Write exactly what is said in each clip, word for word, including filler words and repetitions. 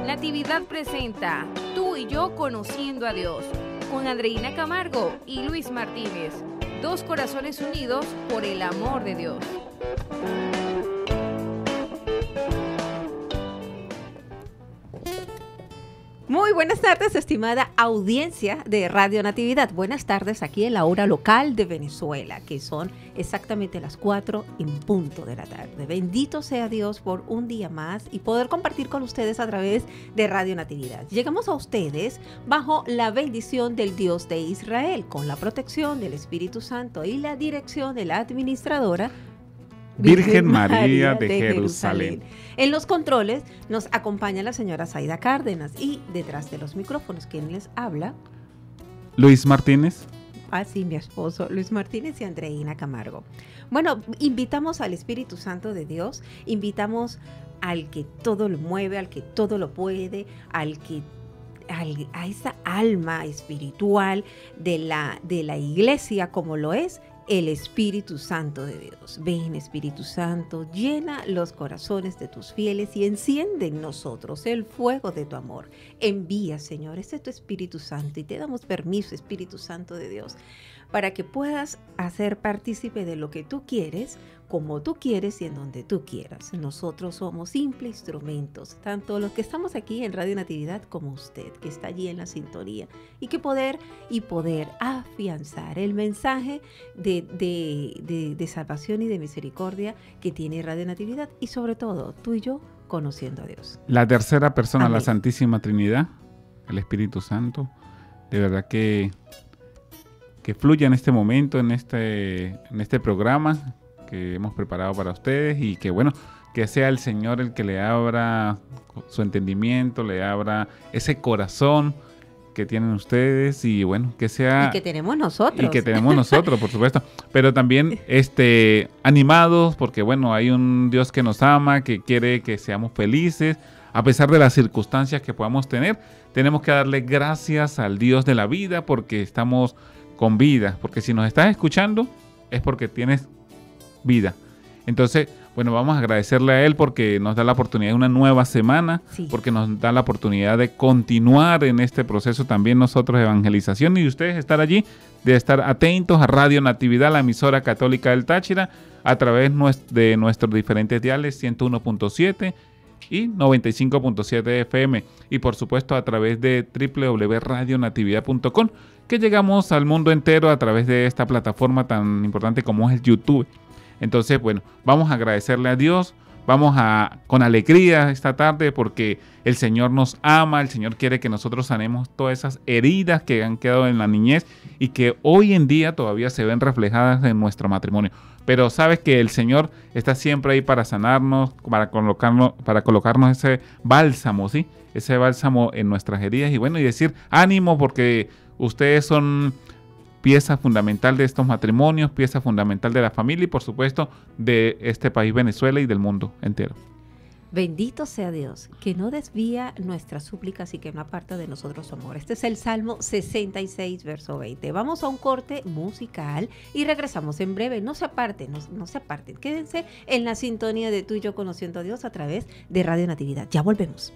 Natividad presenta Tú y yo conociendo a Dios, con Andreina Camargo y Luis Martínez, dos corazones unidos por el amor de Dios. Muy buenas tardes, estimada audiencia de Radio Natividad. Buenas tardes aquí en la hora local de Venezuela, que son exactamente las cuatro en punto de la tarde. Bendito sea Dios por un día más y poder compartir con ustedes a través de Radio Natividad. Llegamos a ustedes bajo la bendición del Dios de Israel, con la protección del Espíritu Santo y la dirección de la administradora Virgen, Virgen María, María de, de Jerusalén. Jerusalén. En los controles nos acompaña la señora Zaida Cárdenas y detrás de los micrófonos, ¿quién les habla? Luis Martínez. Ah, sí, mi esposo, Luis Martínez y Andreina Camargo. Bueno, invitamos al Espíritu Santo de Dios, invitamos al que todo lo mueve, al que todo lo puede, al que al, a esa alma espiritual de la, de la iglesia como lo es el Espíritu Santo de Dios. Ven, Espíritu Santo, llena los corazones de tus fieles y enciende en nosotros el fuego de tu amor. Envía, Señor, este es tu Espíritu Santo y te damos permiso, Espíritu Santo de Dios, para que puedas hacer partícipe de lo que tú quieres, como tú quieres y en donde tú quieras. Nosotros somos simples instrumentos, tanto los que estamos aquí en Radio Natividad como usted, que está allí en la sintonía, y que poder y poder afianzar el mensaje de, de, de, de salvación y de misericordia que tiene Radio Natividad, y sobre todo, tú y yo conociendo a Dios. La tercera persona, Amén. La Santísima Trinidad, el Espíritu Santo, de verdad que que fluya en este momento, en este, en este programa que hemos preparado para ustedes, y que bueno, que sea el Señor el que le abra su entendimiento, le abra ese corazón que tienen ustedes, y bueno, que sea... Y que tenemos nosotros. Y que tenemos nosotros, por supuesto. Pero también este, animados, porque bueno, hay un Dios que nos ama, que quiere que seamos felices, a pesar de las circunstancias que podamos tener. Tenemos que darle gracias al Dios de la vida, porque estamos con vida, porque si nos estás escuchando es porque tienes vida. Entonces, bueno, vamos a agradecerle a Él porque nos da la oportunidad de una nueva semana, sí. Porque nos da la oportunidad de continuar en este proceso también nosotros de evangelización, y ustedes estar allí, de estar atentos a Radio Natividad, la emisora católica del Táchira, a través de nuestros diferentes diales ciento uno punto siete y noventa y cinco punto siete F M, y por supuesto a través de doble u doble u doble u punto radio natividad punto com, que llegamos al mundo entero a través de esta plataforma tan importante como es el YouTube. Entonces, bueno, vamos a agradecerle a Dios, vamos a con alegría esta tarde, porque el Señor nos ama, el Señor quiere que nosotros sanemos todas esas heridas que han quedado en la niñez y que hoy en día todavía se ven reflejadas en nuestro matrimonio. Pero sabes que el Señor está siempre ahí para sanarnos, para colocarnos, para colocarnos ese bálsamo, ¿sí? Ese bálsamo en nuestras heridas, y bueno, y decir ánimo, porque ustedes son pieza fundamental de estos matrimonios, pieza fundamental de la familia y por supuesto de este país Venezuela y del mundo entero. Bendito sea Dios, que no desvía nuestras súplicas y que no aparta de nosotros su amor. Este es el Salmo sesenta y seis, verso veinte. Vamos a un corte musical y regresamos en breve. No se aparten, no, no se aparten. Quédense en la sintonía de Tú y yo conociendo a Dios a través de Radio Natividad. Ya volvemos.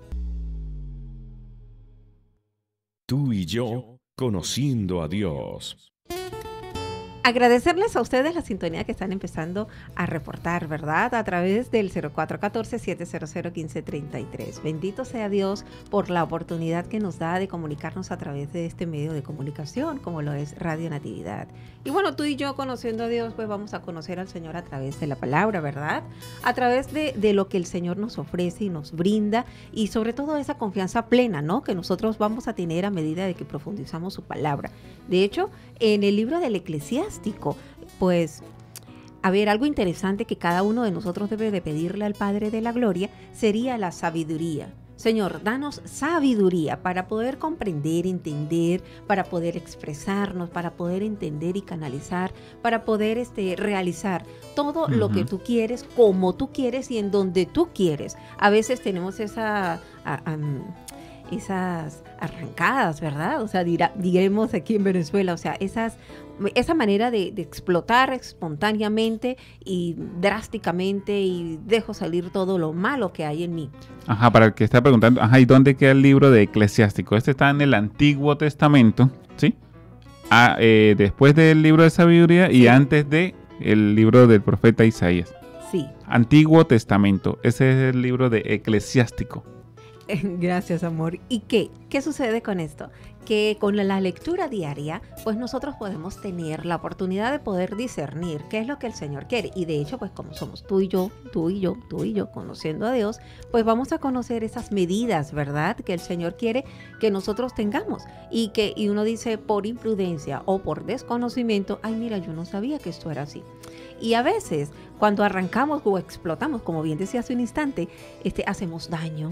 Tú y yo conociendo a Dios. Agradecerles a ustedes la sintonía que están empezando a reportar, ¿verdad? A través del cero cuatro uno cuatro, siete cero cero, uno cinco tres tres. Bendito sea Dios por la oportunidad que nos da de comunicarnos a través de este medio de comunicación, como lo es Radio Natividad. Y bueno, tú y yo conociendo a Dios, pues vamos a conocer al Señor a través de la palabra, ¿verdad? A través de, de lo que el Señor nos ofrece y nos brinda, y sobre todo esa confianza plena, ¿no? Que nosotros vamos a tener a medida de que profundizamos su palabra. De hecho, en el libro del Eclesiástico, pues, a ver, algo interesante que cada uno de nosotros debe de pedirle al Padre de la Gloria sería la sabiduría. Señor, danos sabiduría para poder comprender, entender, para poder expresarnos, para poder entender y canalizar, para poder este, realizar todo uh-huh. lo que tú quieres, como tú quieres y en donde tú quieres. A veces tenemos esa... A, a, esas arrancadas, ¿verdad? O sea, dirá, diremos aquí en Venezuela, o sea, esas, esa manera de, de explotar espontáneamente y drásticamente y dejo salir todo lo malo que hay en mí. Ajá, para el que está preguntando, ajá, ¿y dónde queda el libro de Eclesiástico? Este está en el Antiguo Testamento, ¿sí? Ah, eh, después del libro de Sabiduría y antes de el libro del profeta Isaías. Sí. Antiguo Testamento, ese es el libro de Eclesiástico. Gracias, amor. ¿Y qué? ¿Qué sucede con esto? Que con la lectura diaria, pues nosotros podemos tener la oportunidad de poder discernir qué es lo que el Señor quiere. Y de hecho, pues como somos tú y yo, tú y yo, tú y yo, conociendo a Dios, pues vamos a conocer esas medidas, ¿verdad? Que el Señor quiere que nosotros tengamos. Y que y uno dice por imprudencia o por desconocimiento, ay, mira, yo no sabía que esto era así. Y a veces, cuando arrancamos o explotamos, como bien decía hace un instante, este, hacemos daño.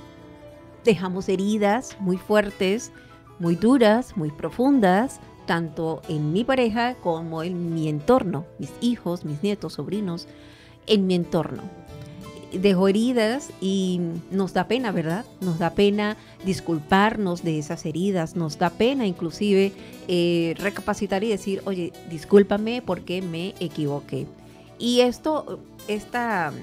Dejamos heridas muy fuertes, muy duras, muy profundas, tanto en mi pareja como en mi entorno, mis hijos, mis nietos, sobrinos, en mi entorno. Dejo heridas y nos da pena, ¿verdad? Nos da pena disculparnos de esas heridas, nos da pena inclusive eh, recapacitar y decir, oye, discúlpame porque me equivoqué. Y esto, esta,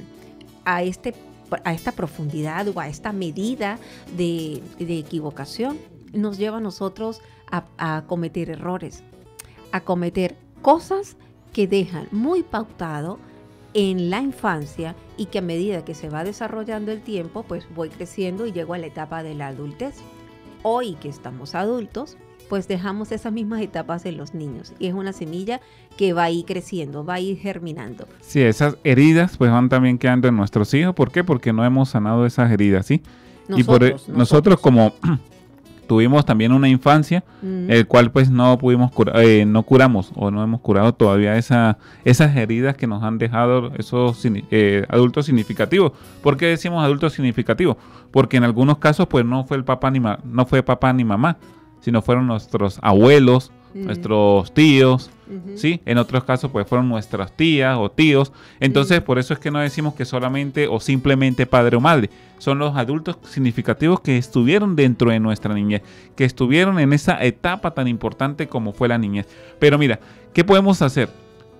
a este a esta profundidad o a esta medida de, de equivocación nos lleva a nosotros a, a cometer errores, a cometer cosas que dejan muy pautado en la infancia y que a medida que se va desarrollando el tiempo, pues voy creciendo y llego a la etapa de la adultez. Hoy que estamos adultos, pues dejamos esas mismas etapas en los niños y es una semilla que va a ir creciendo, va a ir germinando. Sí, esas heridas pues van también quedando en nuestros hijos. ¿Por qué? Porque no hemos sanado esas heridas, ¿sí? Nosotros, y por nosotros. nosotros como tuvimos también una infancia, mm. el cual pues no pudimos curar, eh, no curamos o no hemos curado todavía esa, esas heridas que nos han dejado esos eh, adultos significativos. ¿Por qué decimos adultos significativos? Porque en algunos casos pues no fue el papá ni ma- no fue papá ni mamá, sino fueron nuestros abuelos, uh-huh. nuestros tíos, uh-huh. ¿sí? En otros casos, pues fueron nuestras tías o tíos. Entonces, uh-huh. por eso es que no decimos que solamente o simplemente padre o madre. Son los adultos significativos que estuvieron dentro de nuestra niñez, que estuvieron en esa etapa tan importante como fue la niñez. Pero mira, ¿qué podemos hacer?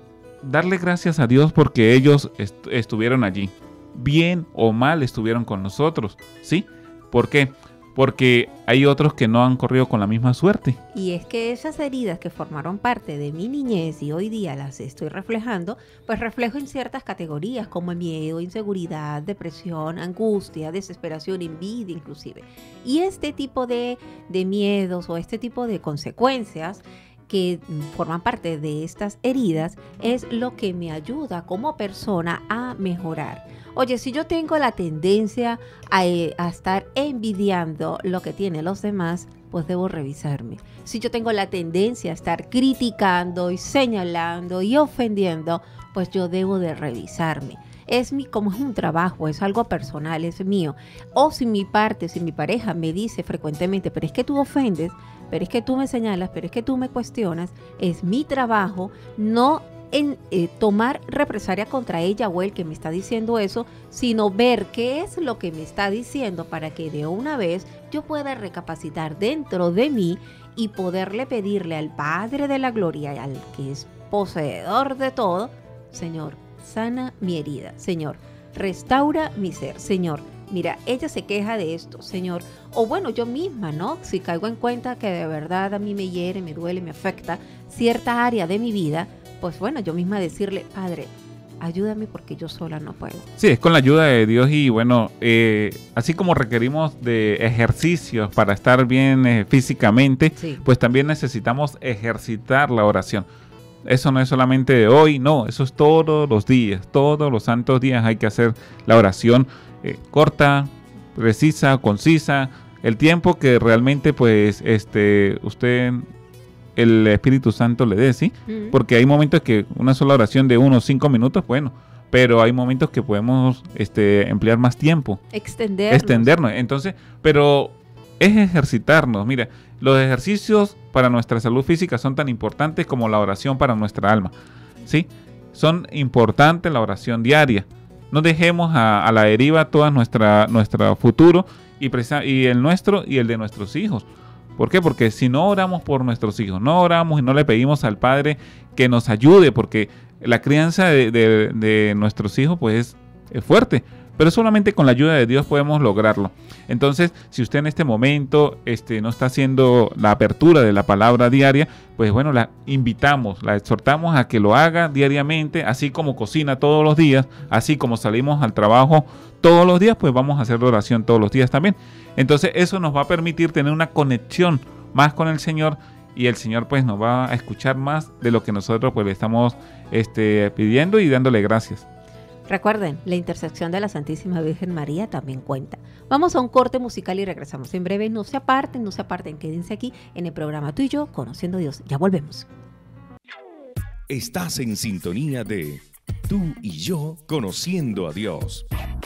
Darle gracias a Dios porque ellos est- estuvieron allí. Bien o mal estuvieron con nosotros, ¿sí? ¿Por qué? Porque hay otros que no han corrido con la misma suerte. Y es que esas heridas que formaron parte de mi niñez y hoy día las estoy reflejando, pues reflejo en ciertas categorías como miedo, inseguridad, depresión, angustia, desesperación, envidia inclusive. Y este tipo de, de miedos o este tipo de consecuencias que forman parte de estas heridas es lo que me ayuda como persona a mejorar. Oye, si yo tengo la tendencia a, a estar envidiando lo que tienen los demás, pues debo revisarme. Si yo tengo la tendencia a estar criticando y señalando y ofendiendo, pues yo debo de revisarme. Es mi, como es un trabajo, es algo personal, es mío. O si mi parte, si mi pareja me dice frecuentemente, pero es que tú ofendes, pero es que tú me señalas, pero es que tú me cuestionas, es mi trabajo no en eh, tomar represalia contra ella o él que me está diciendo eso, sino ver qué es lo que me está diciendo para que de una vez yo pueda recapacitar dentro de mí y poderle pedirle al Padre de la Gloria, al que es poseedor de todo, Señor, sana mi herida, Señor, restaura mi ser, Señor. Mira, ella se queja de esto, Señor. O bueno, yo misma, ¿no? Si caigo en cuenta que de verdad a mí me hiere, me duele, me afecta cierta área de mi vida, pues bueno, yo misma decirle, Padre, ayúdame porque yo sola no puedo. Sí, es con la ayuda de Dios y bueno, eh, así como requerimos de ejercicios para estar bien eh, físicamente, sí. pues también necesitamos ejercitar la oración. Eso no es solamente de hoy, no, eso es todos los días, todos los santos días hay que hacer la oración eh, corta, precisa, concisa, el tiempo que realmente pues este usted, el Espíritu Santo le dé, ¿sí? Uh-huh. Porque hay momentos que una sola oración de unos cinco minutos, bueno, pero hay momentos que podemos este, emplear más tiempo. Extendernos. Extendernos, entonces, pero es ejercitarnos, mira, los ejercicios para nuestra salud física son tan importantes como la oración para nuestra alma, ¿sí? Son importantes la oración diaria, no dejemos a, a la deriva todo nuestra, nuestro futuro y, presa, y el nuestro y el de nuestros hijos. ¿Por qué? Porque si no oramos por nuestros hijos, no oramos y no le pedimos al Padre que nos ayude, porque la crianza de, de, de nuestros hijos pues es, es fuerte, pero solamente con la ayuda de Dios podemos lograrlo. Entonces, si usted en este momento este, no está haciendo la apertura de la palabra diaria, pues bueno, la invitamos, la exhortamos a que lo haga diariamente, así como cocina todos los días, así como salimos al trabajo todos los días, pues vamos a hacer oración todos los días también. Entonces, eso nos va a permitir tener una conexión más con el Señor, y el Señor pues nos va a escuchar más de lo que nosotros pues le estamos este, pidiendo y dándole gracias. Recuerden, la intersección de la Santísima Virgen María también cuenta. Vamos a un corte musical y regresamos en breve. No se aparten, no se aparten, quédense aquí en el programa Tú y Yo, Conociendo a Dios. Ya volvemos. Estás en sintonía de Tú y Yo, Conociendo a Dios.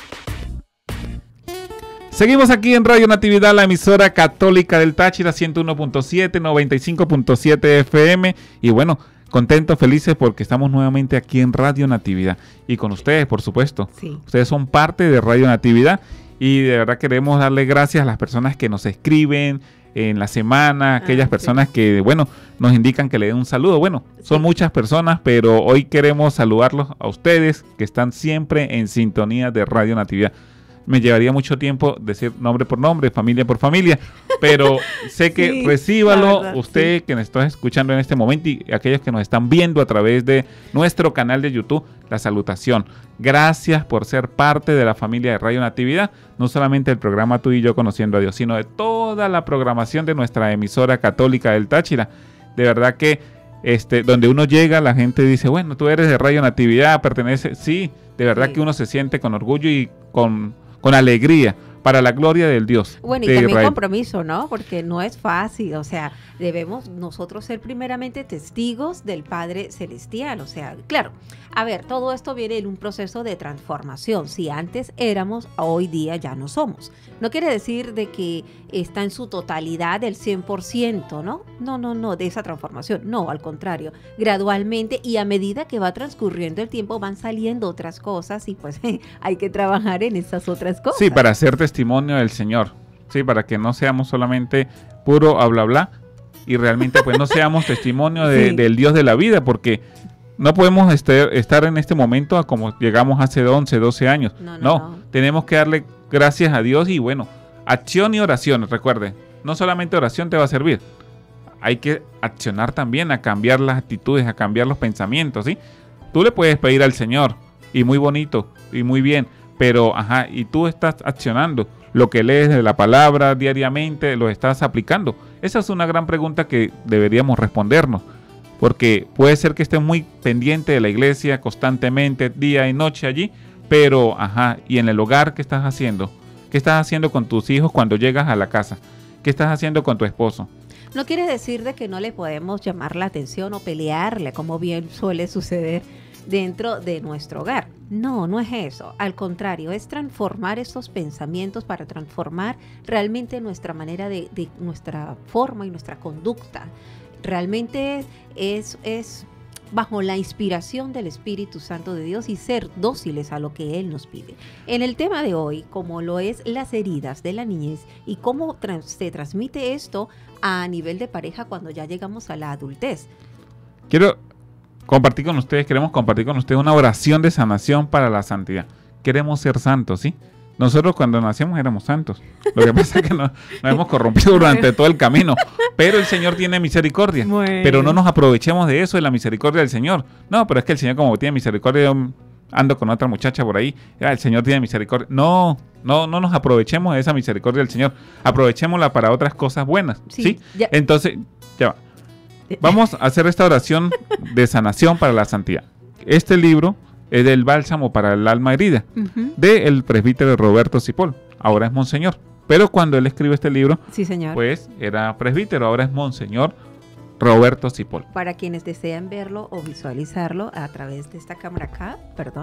Seguimos aquí en Radio Natividad, la emisora católica del Táchira, ciento uno punto siete, noventa y cinco punto siete F M. Y bueno, contentos, felices porque estamos nuevamente aquí en Radio Natividad. Y con ustedes, por supuesto. Sí. Ustedes son parte de Radio Natividad. Y de verdad queremos darle gracias a las personas que nos escriben en la semana, aquellas ah, personas sí. que, bueno, nos indican que le den un saludo. Bueno, son sí. muchas personas, pero hoy queremos saludarlos a ustedes que están siempre en sintonía de Radio Natividad. Me llevaría mucho tiempo decir nombre por nombre, familia por familia, pero sé que sí, recíbalo verdad, usted sí. que nos está escuchando en este momento y aquellos que nos están viendo a través de nuestro canal de YouTube, la salutación. Gracias por ser parte de la familia de Radio Natividad, no solamente el programa Tú y Yo Conociendo a Dios, sino de toda la programación de nuestra emisora católica del Táchira. De verdad que este, donde uno llega, la gente dice, bueno, tú eres de Radio Natividad, pertenece, sí, de verdad sí. que uno se siente con orgullo y con... con alegría, para la gloria del Dios. Bueno, y de también Israel. Compromiso, ¿no? Porque no es fácil, o sea, debemos nosotros ser primeramente testigos del Padre Celestial, o sea, claro, a ver, todo esto viene en un proceso de transformación. Si antes éramos, hoy día ya no somos. No quiere decir de que está en su totalidad del cien por ciento, ¿no? No, no, no, de esa transformación. No, al contrario, gradualmente y a medida que va transcurriendo el tiempo van saliendo otras cosas y pues hay que trabajar en esas otras cosas. Sí, para hacer testimonio del Señor. Sí, para que no seamos solamente puro habla bla y realmente pues no seamos testimonio de, sí. del Dios de la vida, porque no podemos este, estar en este momento a como llegamos hace once, doce años. No, no, no, no, tenemos que darle gracias a Dios y bueno, acción y oración, recuerde, no solamente oración te va a servir, hay que accionar también a cambiar las actitudes, a cambiar los pensamientos, ¿sí? Tú le puedes pedir al Señor y muy bonito y muy bien, pero ajá, y tú estás accionando lo que lees de la palabra diariamente, lo estás aplicando. Esa es una gran pregunta que deberíamos respondernos, porque puede ser que estés muy pendiente de la iglesia constantemente, día y noche allí, pero ajá, y en el hogar, ¿qué estás haciendo? ¿Qué estás haciendo con tus hijos cuando llegas a la casa? ¿Qué estás haciendo con tu esposo? No quiere decir de que no le podemos llamar la atención o pelearle, como bien suele suceder dentro de nuestro hogar. No, no es eso. Al contrario, es transformar estos pensamientos para transformar realmente nuestra manera de, de nuestra forma y nuestra conducta. Realmente es, es bajo la inspiración del Espíritu Santo de Dios y ser dóciles a lo que Él nos pide. En el tema de hoy, como lo es las heridas de la niñez y cómo trans, se transmite esto a nivel de pareja cuando ya llegamos a la adultez. Quiero compartir con ustedes, queremos compartir con ustedes una oración de sanación para la santidad. Queremos ser santos, ¿sí? Nosotros cuando nacimos éramos santos. Lo que pasa es que nos, nos hemos corrompido durante todo el camino. Pero el Señor tiene misericordia. Bueno. Pero no nos aprovechemos de eso, de la misericordia del Señor. No, pero es que el Señor como tiene misericordia, yo ando con otra muchacha por ahí, el Señor tiene misericordia. No, no, no nos aprovechemos de esa misericordia del Señor. Aprovechémosla para otras cosas buenas, ¿sí? ¿sí? Ya. Entonces, ya va. Vamos a hacer esta oración de sanación para la santidad. Este libro es del Bálsamo para el alma herida, uh-huh. del presbítero Roberto Cipoll. Ahora es monseñor. Pero cuando él escribe este libro, sí, señor. Pues era presbítero, ahora es monseñor Roberto Cipoll. Para quienes desean verlo o visualizarlo a través de esta cámara acá, perdón,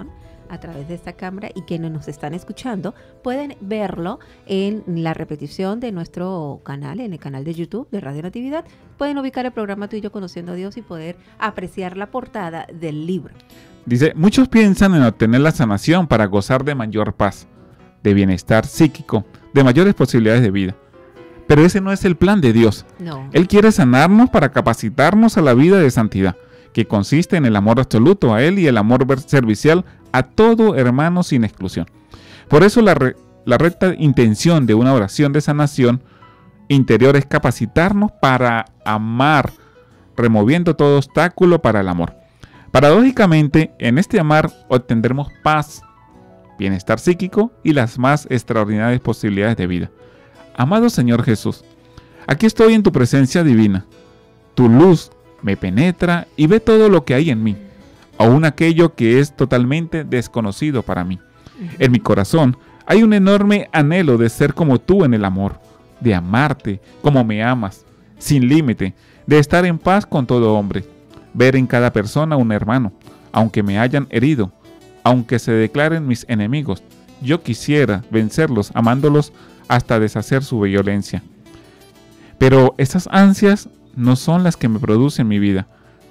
a través de esta cámara y quienes nos están escuchando pueden verlo en la repetición de nuestro canal, en el canal de YouTube de Radio Natividad. Pueden ubicar el programa Tú y Yo Conociendo a Dios y poder apreciar la portada del libro. Dice, muchos piensan en obtener la sanación para gozar de mayor paz, de bienestar psíquico, de mayores posibilidades de vida. Pero ese no es el plan de Dios. No. Él quiere sanarnos para capacitarnos a la vida de santidad, que consiste en el amor absoluto a Él y el amor servicial a todo hermano sin exclusión. Por eso la, re, la recta intención de una oración de sanación interior es capacitarnos para amar, removiendo todo obstáculo para el amor. Paradójicamente, en este amar obtendremos paz, bienestar psíquico y las más extraordinarias posibilidades de vida. Amado Señor Jesús, aquí estoy en tu presencia divina. Tu luz me penetra y ve todo lo que hay en mí, aún aquello que es totalmente desconocido para mí. En mi corazón hay un enorme anhelo de ser como tú en el amor, de amarte como me amas, sin límite, de estar en paz con todo hombre, ver en cada persona un hermano, aunque me hayan herido, aunque se declaren mis enemigos. Yo quisiera vencerlos amándolos hasta deshacer su violencia. Pero esas ansias no son las que me producen mi vida.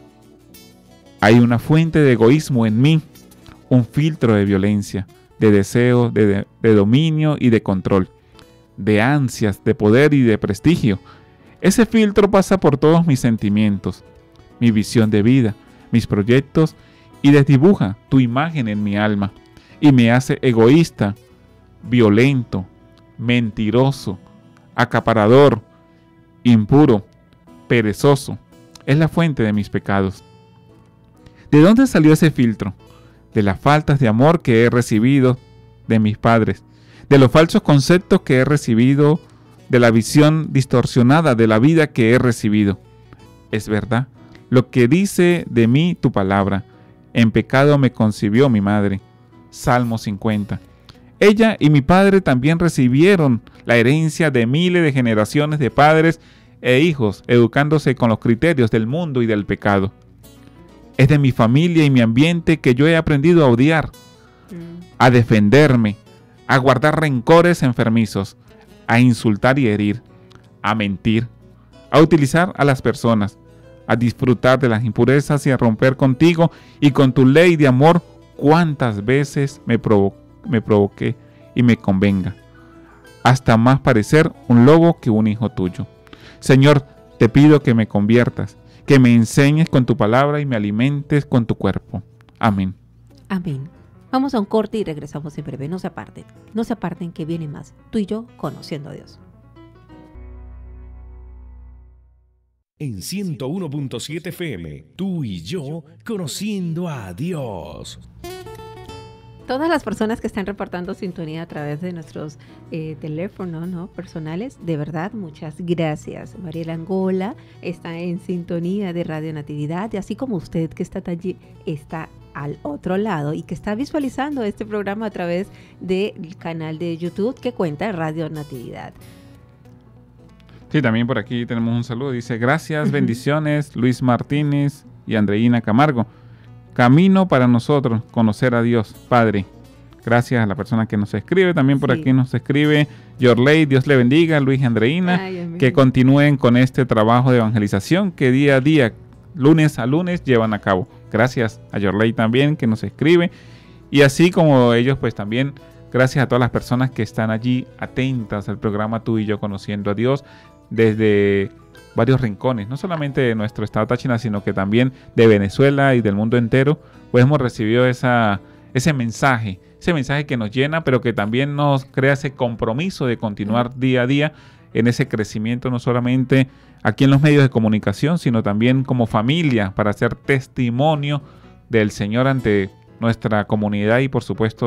Hay una fuente de egoísmo en mí, un filtro de violencia, de deseo, de, de, de dominio y de control, de ansias, de poder y de prestigio. Ese filtro pasa por todos mis sentimientos, mi visión de vida, mis proyectos y desdibuja tu imagen en mi alma y me hace egoísta, violento, mentiroso, acaparador, impuro, perezoso. Es la fuente de mis pecados. ¿De dónde salió ese filtro? De las faltas de amor que he recibido de mis padres, de los falsos conceptos que he recibido, de la visión distorsionada de la vida que he recibido. Es verdad lo que dice de mí tu palabra. En pecado me concibió mi madre. Salmo cincuenta. Ella y mi padre también recibieron la herencia de miles de generaciones de padres e hijos, educándose con los criterios del mundo y del pecado. Es de mi familia y mi ambiente que yo he aprendido a odiar, mm. a defenderme, a guardar rencores enfermizos, a insultar y herir, a mentir, a utilizar a las personas, a disfrutar de las impurezas y a romper contigo y con tu ley de amor cuantas veces me, provo me provoqué y me convenga, hasta más parecer un lobo que un hijo tuyo. Señor, te pido que me conviertas, que me enseñes con tu palabra y me alimentes con tu cuerpo. Amén. Amén. Vamos a un corte y regresamos en breve. No se aparten, no se aparten que viene más. Tú y Yo Conociendo a Dios. En ciento uno punto siete F M, Tú y Yo Conociendo a Dios. Todas las personas que están reportando sintonía a través de nuestros eh, teléfonos, ¿no?, personales, de verdad, muchas gracias. Mariela Angola está en sintonía de Radio Natividad, y así como usted que está allí, está al otro lado y que está visualizando este programa a través del canal de YouTube que cuenta Radio Natividad. Sí, también por aquí tenemos un saludo. Dice, gracias, bendiciones, Luis Martínez y Andreina Camargo. Camino para nosotros, conocer a Dios, Padre. Gracias a la persona que nos escribe. También por sí. aquí nos escribe Yorley, Dios le bendiga, Luis y Andreina. Ay, que continúen con este trabajo de evangelización que día a día, lunes a lunes, llevan a cabo. Gracias a Yorley también que nos escribe. Y así como ellos, pues también gracias a todas las personas que están allí atentas al programa Tú y Yo Conociendo a Dios desde varios rincones, no solamente de nuestro estado Táchira, sino que también de Venezuela y del mundo entero, pues hemos recibido esa, ese mensaje, ese mensaje que nos llena, pero que también nos crea ese compromiso de continuar día a día en ese crecimiento, no solamente aquí en los medios de comunicación, sino también como familia, para hacer testimonio del Señor ante nuestra comunidad y por supuesto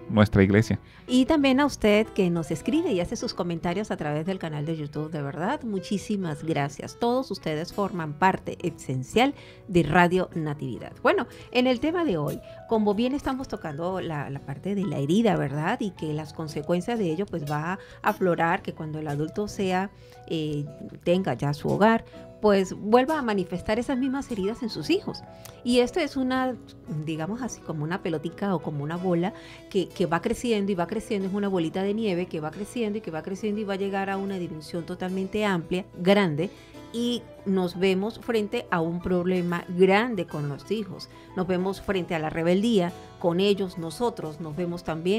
nuestra iglesia. Y también a usted que nos escribe y hace sus comentarios a través del canal de YouTube. De verdad, muchísimas gracias. Todos ustedes forman parte esencial de Radio Natividad. Bueno, en el tema de hoy, como bien estamos tocando la, la parte de la herida, ¿verdad? Y que las consecuencias de ello pues va a aflorar, que cuando el adulto sea, eh, tenga ya su hogar, pues vuelva a manifestar esas mismas heridas en sus hijos. Y esto es una, digamos así, como una pelotica o como una bola que, que va creciendo y va creciendo, es una bolita de nieve que va creciendo y que va creciendo y va a llegar a una dimensión totalmente amplia, grande, y nos vemos frente a un problema grande con los hijos. Nos vemos frente a la rebeldía con ellos, nosotros. Nos vemos también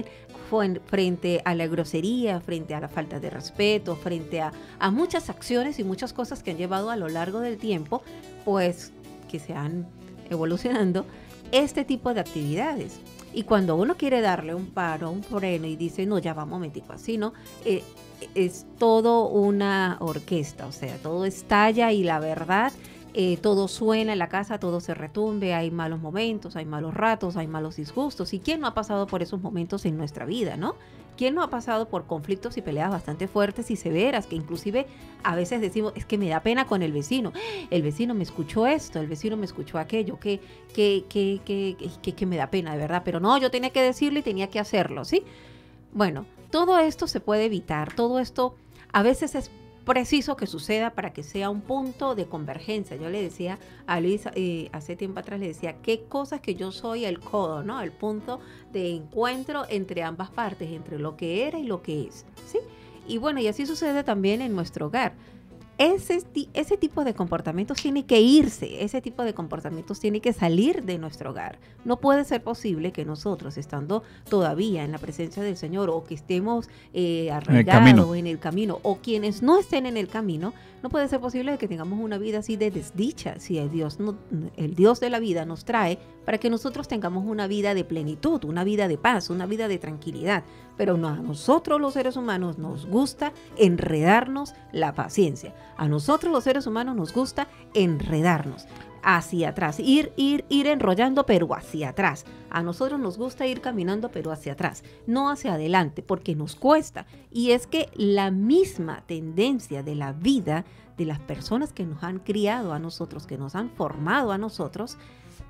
frente a la grosería, frente a la falta de respeto, frente a, a muchas acciones y muchas cosas que han llevado a lo largo del tiempo, pues que se han evolucionando este tipo de actividades. Y cuando uno quiere darle un paro, un freno y dice, no, ya va un momentico, así, ¿no? Eh, es todo una orquesta, o sea, todo estalla y la verdad, eh, todo suena en la casa, todo se retumbe, hay malos momentos, hay malos ratos, hay malos disgustos. ¿Y quién no ha pasado por esos momentos en nuestra vida, no? ¿Quién no ha pasado por conflictos y peleas bastante fuertes y severas, que inclusive a veces decimos, es que me da pena con el vecino, el vecino me escuchó esto, el vecino me escuchó aquello, que, que, que, que, que, que me da pena, de verdad, pero no, yo tenía que decirlo y tenía que hacerlo, ¿sí? Bueno, todo esto se puede evitar, todo esto a veces es preciso que suceda para que sea un punto de convergencia. Yo le decía a Luis eh, hace tiempo atrás, le decía, qué cosas que yo soy el codo, ¿no? El punto de encuentro entre ambas partes, entre lo que era y lo que es, ¿sí? Y bueno, y así sucede también en nuestro hogar. Ese, ese tipo de comportamientos tiene que irse, ese tipo de comportamientos tiene que salir de nuestro hogar. No puede ser posible que nosotros, estando todavía en la presencia del Señor, o que estemos eh, arraigados en el camino, o quienes no estén en el camino, no puede ser posible que tengamos una vida así de desdicha, si el Dios, no, el Dios de la vida nos trae para que nosotros tengamos una vida de plenitud, una vida de paz, una vida de tranquilidad. Pero no, a nosotros los seres humanos nos gusta enredarnos la paciencia. A nosotros los seres humanos nos gusta enredarnos hacia atrás, ir, ir, ir enrollando pero hacia atrás. A nosotros nos gusta ir caminando pero hacia atrás, no hacia adelante, porque nos cuesta. Y es que la misma tendencia de la vida de las personas que nos han criado a nosotros, que nos han formado a nosotros,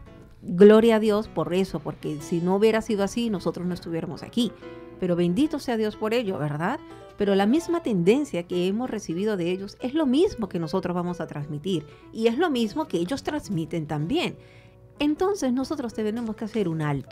gloria a Dios por eso, porque si no hubiera sido así, nosotros no estuviéramos aquí. Pero bendito sea Dios por ello, ¿verdad? Pero la misma tendencia que hemos recibido de ellos es lo mismo que nosotros vamos a transmitir. Y es lo mismo que ellos transmiten también. Entonces nosotros tenemos que hacer un alto.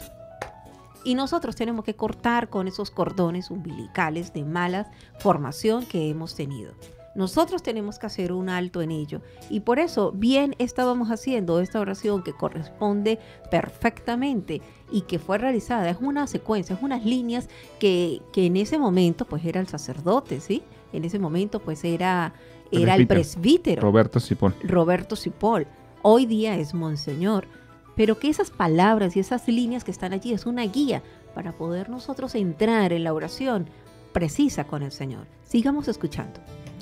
Y nosotros tenemos que cortar con esos cordones umbilicales de mala formación que hemos tenido. Nosotros tenemos que hacer un alto en ello. Y por eso bien estábamos haciendo esta oración que corresponde perfectamente y que fue realizada. Es una secuencia, es unas líneas que, que en ese momento pues era el sacerdote, ¿sí? En ese momento pues era, era el presbítero. Roberto Cipoll. Roberto Cipoll. Hoy día es Monseñor. Pero que esas palabras y esas líneas que están allí es una guía para poder nosotros entrar en la oración precisa con el Señor. Sigamos escuchando.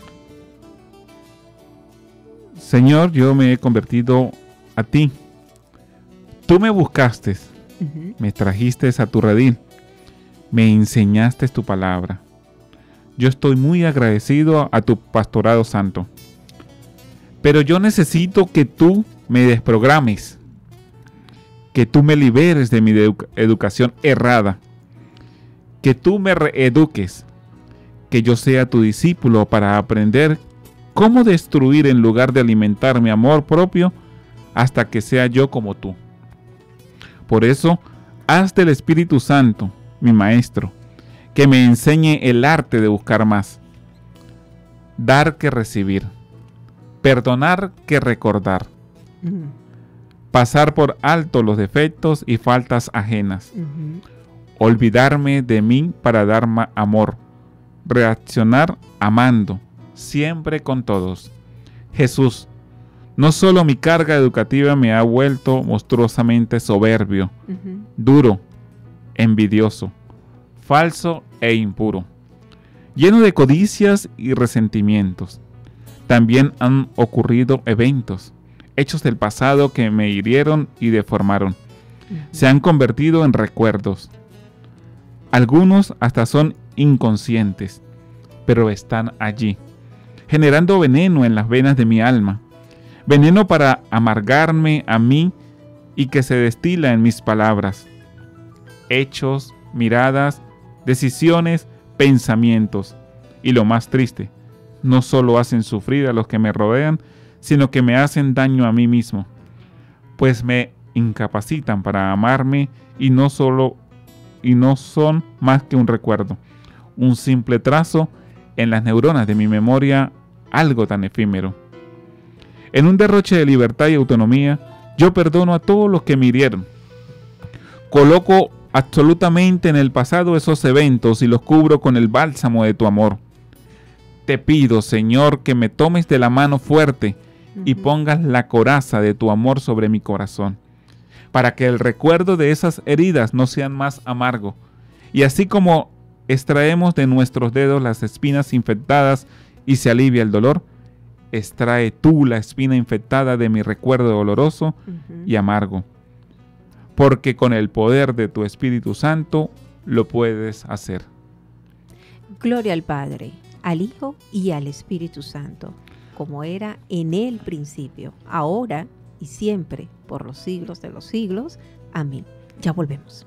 Señor, yo me he convertido a ti. Tú me buscaste, uh-huh. Me trajiste a tu redil, me enseñaste tu palabra. Yo estoy muy agradecido a tu pastorado santo. Pero yo necesito que tú me desprogrames, que tú me liberes de mi edu- educación errada, que tú me reeduques, que yo sea tu discípulo para aprender cómo destruir en lugar de alimentar mi amor propio hasta que sea yo como tú. Por eso, haz del Espíritu Santo, mi maestro, que me enseñe el arte de buscar más, dar que recibir, perdonar que recordar, uh-huh. pasar por alto los defectos y faltas ajenas, uh-huh. olvidarme de mí para dar ma- amor, reaccionar amando, siempre con todos. Jesús, no solo mi carga educativa me ha vuelto monstruosamente soberbio, uh-huh. duro, envidioso, falso e impuro, lleno de codicias y resentimientos. También han ocurrido eventos, hechos del pasado que me hirieron y deformaron. Uh-huh. Se han convertido en recuerdos. Algunos hasta son inconscientes, pero están allí, generando veneno en las venas de mi alma, veneno para amargarme a mí y que se destila en mis palabras, hechos, miradas, decisiones, pensamientos. Y lo más triste, no solo hacen sufrir a los que me rodean, sino que me hacen daño a mí mismo, pues me incapacitan para amarme y no solo y no son más que un recuerdo, un simple trazo en las neuronas de mi memoria, algo tan efímero. En un derroche de libertad y autonomía, yo perdono a todos los que me hirieron. Coloco absolutamente en el pasado esos eventos y los cubro con el bálsamo de tu amor. Te pido, Señor, que me tomes de la mano fuerte y pongas la coraza de tu amor sobre mi corazón, para que el recuerdo de esas heridas no sean más amargo. Y así como extraemos de nuestros dedos las espinas infectadas y se alivia el dolor, extrae tú la espina infectada de mi recuerdo doloroso uh-huh. y amargo, porque con el poder de tu Espíritu Santo lo puedes hacer. Gloria al Padre, al Hijo y al Espíritu Santo, como era en el principio, ahora y siempre, por los siglos de los siglos. Amén. Ya volvemos.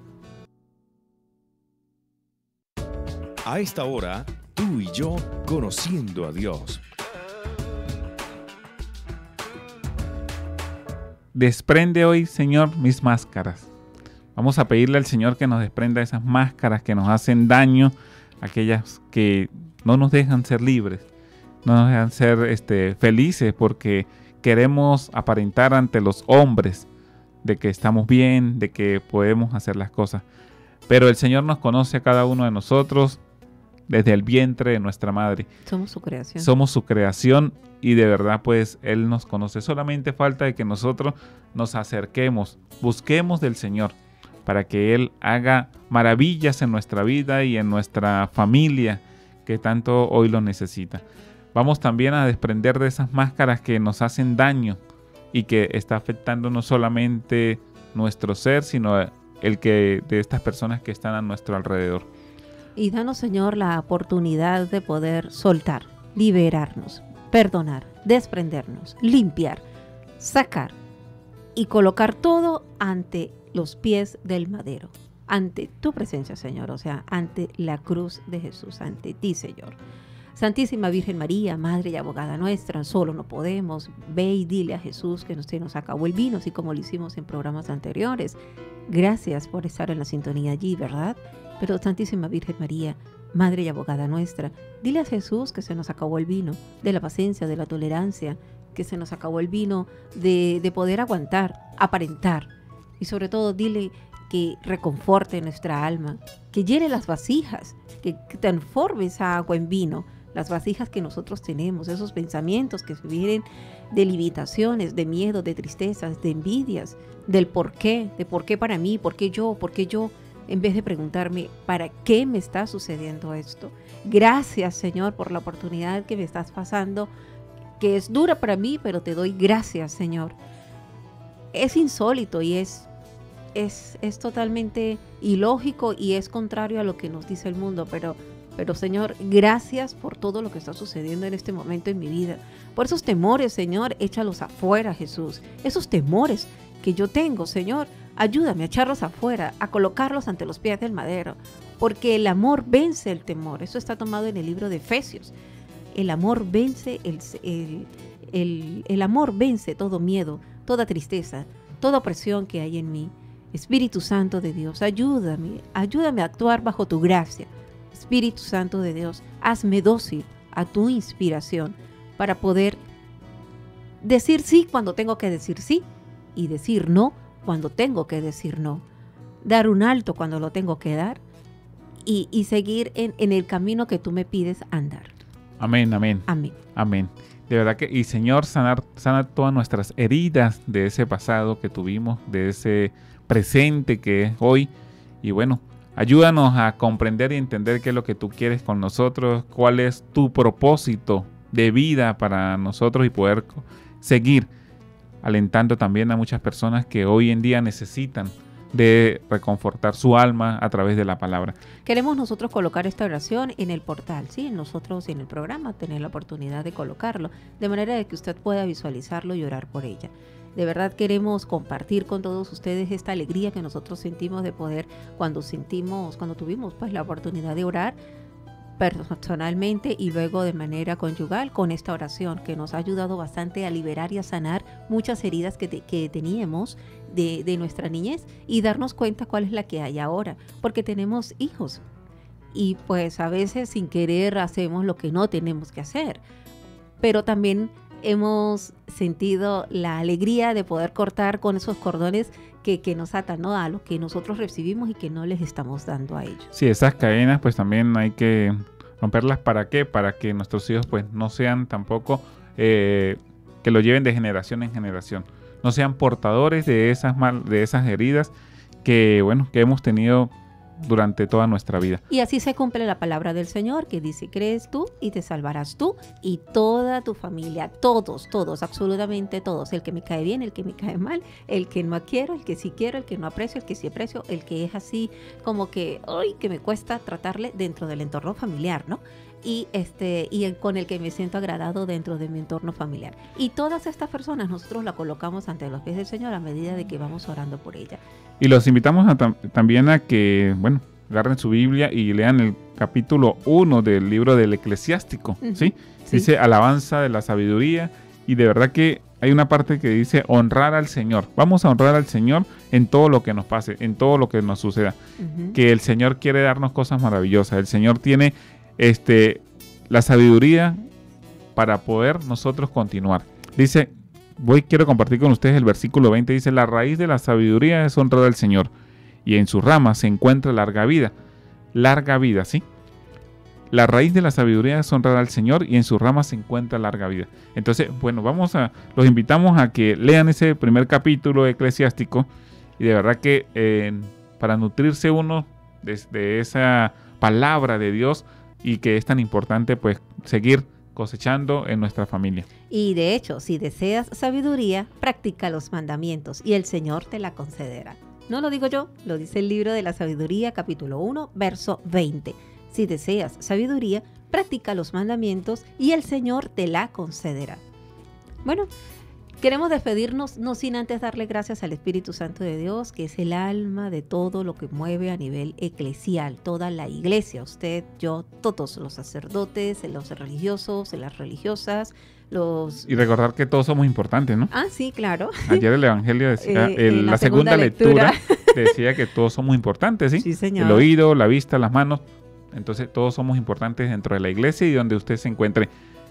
A esta hora, tú y yo conociendo a Dios. Desprende hoy, Señor, mis máscaras. Vamos a pedirle al Señor que nos desprenda esas máscaras que nos hacen daño, aquellas que no nos dejan ser libres, no nos dejan ser este, felices porque queremos aparentar ante los hombres de que estamos bien, de que podemos hacer las cosas. Pero el Señor nos conoce a cada uno de nosotros desde el vientre de nuestra madre. Somos su creación. Somos su creación y de verdad pues Él nos conoce. Solamente falta de que nosotros nos acerquemos, busquemos del Señor para que Él haga maravillas en nuestra vida y en nuestra familia que tanto hoy lo necesita. Vamos también a desprender de esas máscaras que nos hacen daño y que está afectando no solamente nuestro ser, sino el que de estas personas que están a nuestro alrededor. Y danos, Señor, la oportunidad de poder soltar, liberarnos, perdonar, desprendernos, limpiar, sacar y colocar todo ante los pies del madero, ante tu presencia, Señor, o sea, ante la cruz de Jesús, ante ti, Señor. Santísima Virgen María, Madre y Abogada nuestra, solo no podemos. Ve y dile a Jesús que se nos acabó el vino, así como lo hicimos en programas anteriores. Gracias por estar en la sintonía allí, ¿verdad? Pero Santísima Virgen María, Madre y Abogada nuestra, dile a Jesús que se nos acabó el vino de la paciencia, de la tolerancia, que se nos acabó el vino de, de poder aguantar, aparentar. Y sobre todo dile que reconforte nuestra alma, que llene las vasijas, que, que transforme esa agua en vino, las vasijas que nosotros tenemos, esos pensamientos que se vienen de limitaciones, de miedo, de tristezas, de envidias, del por qué, de por qué para mí, por qué yo, por qué yo, en vez de preguntarme, ¿para qué me está sucediendo esto? Gracias, Señor, por la oportunidad que me estás pasando, que es dura para mí, pero te doy gracias, Señor. Es insólito y es, es, es totalmente ilógico y es contrario a lo que nos dice el mundo, pero, pero, Señor, gracias por todo lo que está sucediendo en este momento en mi vida. Por esos temores, Señor, échalos afuera, Jesús. Esos temores que yo tengo, Señor, ayúdame a echarlos afuera, a colocarlos ante los pies del madero, porque el amor vence el temor. Eso está tomado en el libro de Efesios. El amor vence, el, el, el, el amor vence todo miedo, toda tristeza, toda opresión que hay en mí. Espíritu Santo de Dios, ayúdame, ayúdame a actuar bajo tu gracia. Espíritu Santo de Dios, hazme dócil a tu inspiración para poder decir sí cuando tengo que decir sí y decir no cuando tengo que decir no, dar un alto cuando lo tengo que dar y, y seguir en, en el camino que tú me pides andar. Amén, amén. Amén. Amén. De verdad que, y Señor, sanar, sanar todas nuestras heridas de ese pasado que tuvimos, de ese presente que es hoy. Y bueno, ayúdanos a comprender y entender qué es lo que tú quieres con nosotros, cuál es tu propósito de vida para nosotros y poder seguir alentando también a muchas personas que hoy en día necesitan de reconfortar su alma a través de la palabra. Queremos nosotros colocar esta oración en el portal, ¿sí? Nosotros en el programa tener la oportunidad de colocarlo, de manera de que usted pueda visualizarlo y orar por ella. De verdad queremos compartir con todos ustedes esta alegría que nosotros sentimos de poder cuando sentimos, cuando tuvimos pues la oportunidad de orar personalmente y luego de manera conyugal con esta oración que nos ha ayudado bastante a liberar y a sanar muchas heridas que, te, que teníamos de, de nuestra niñez y darnos cuenta cuál es la que hay ahora, porque tenemos hijos y pues a veces sin querer hacemos lo que no tenemos que hacer, pero también hemos sentido la alegría de poder cortar con esos cordones que, que nos atan, ¿no?, a lo que nosotros recibimos y que no les estamos dando a ellos. Sí, esas cadenas pues también hay que romperlas. ¿Para qué? Para que nuestros hijos pues no sean tampoco, eh, que lo lleven de generación en generación. No sean portadores de esas, mal, de esas heridas que, bueno, que hemos tenido durante toda nuestra vida. Y así se cumple la palabra del Señor que dice: crees tú y te salvarás tú y toda tu familia, todos, todos, absolutamente todos, el que me cae bien, el que me cae mal, el que no quiero, el que sí quiero, el que no aprecio, el que sí aprecio, el que es así como que, ay, que me cuesta tratarle dentro del entorno familiar, ¿no? Y este y el, con el que me siento agradado dentro de mi entorno familiar. Y todas estas personas nosotros la colocamos ante los pies del Señor a medida de que vamos orando por ella. Y los invitamos a tam- también a que, bueno, agarren su Biblia y lean el capítulo uno del libro del Eclesiástico, uh-huh. ¿sí? Sí. Dice alabanza de la sabiduría, y de verdad que hay una parte que dice honrar al Señor. Vamos a honrar al Señor en todo lo que nos pase, en todo lo que nos suceda. Uh-huh. Que el Señor quiere darnos cosas maravillosas. El Señor tiene este, la sabiduría para poder nosotros continuar. Dice, voy, quiero compartir con ustedes el versículo veinte, dice: la raíz de la sabiduría es honrar al Señor, y en sus ramas se encuentra larga vida. Larga vida, ¿sí? La raíz de la sabiduría es honrar al Señor, y en sus ramas se encuentra larga vida. Entonces, bueno, vamos a, los invitamos a que lean ese primer capítulo eclesiástico, y de verdad que eh, para nutrirse uno de, de esa palabra de Dios, y que es tan importante pues seguir cosechando en nuestra familia. Y de hecho, si deseas sabiduría, practica los mandamientos y el Señor te la concederá. No lo digo yo, lo dice el libro de la sabiduría, capítulo uno, verso veinte. Si deseas sabiduría, practica los mandamientos y el Señor te la concederá. Bueno, queremos despedirnos, no sin antes darle gracias al Espíritu Santo de Dios, que es el alma de todo lo que mueve a nivel eclesial, toda la iglesia, usted, yo, todos los sacerdotes, los religiosos, las religiosas, los... Y recordar que todos somos importantes, ¿no? Ah, sí, claro. Ayer el Evangelio decía, eh, el, la, la segunda, segunda lectura, lectura decía que todos somos importantes, ¿sí? Sí, señor. El oído, la vista, las manos. Entonces todos somos importantes dentro de la iglesia y donde usted se encuentre.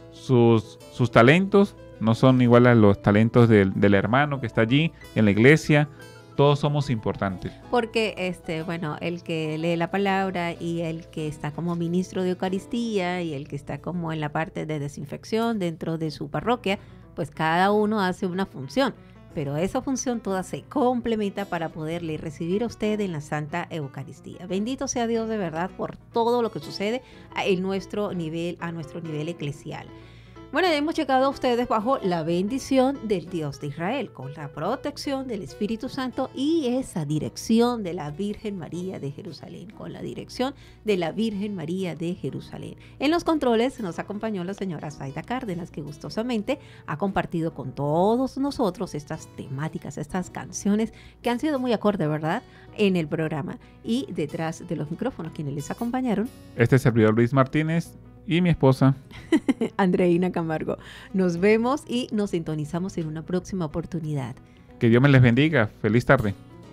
Sus, sus talentos no son igual a los talentos del, del hermano que está allí en la iglesia. Todos somos importantes. Porque, este, bueno, el que lee la palabra y el que está como ministro de Eucaristía y el que está como en la parte de desinfección dentro de su parroquia, pues cada uno hace una función. Pero esa función toda se complementa para poderle recibir a usted en la Santa Eucaristía. Bendito sea Dios de verdad por todo lo que sucede en nuestro nivel, a nuestro nivel eclesial. Bueno, hemos llegado a ustedes bajo la bendición del Dios de Israel, con la protección del Espíritu Santo y esa dirección de la Virgen María de Jerusalén, con la dirección de la Virgen María de Jerusalén. En los controles nos acompañó la señora Zaida Cárdenas, que gustosamente ha compartido con todos nosotros estas temáticas, estas canciones que han sido muy acorde, ¿verdad?, en el programa. Y detrás de los micrófonos, quienes les acompañaron, este servidor Luis Martínez y mi esposa Andreina Camargo. Nos vemos y nos sintonizamos en una próxima oportunidad. Que Dios me les bendiga. Feliz tarde.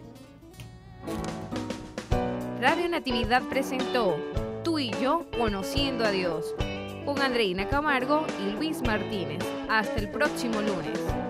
Radio Natividad presentó Tú y yo conociendo a Dios con Andreina Camargo y Luis Martínez. Hasta el próximo lunes.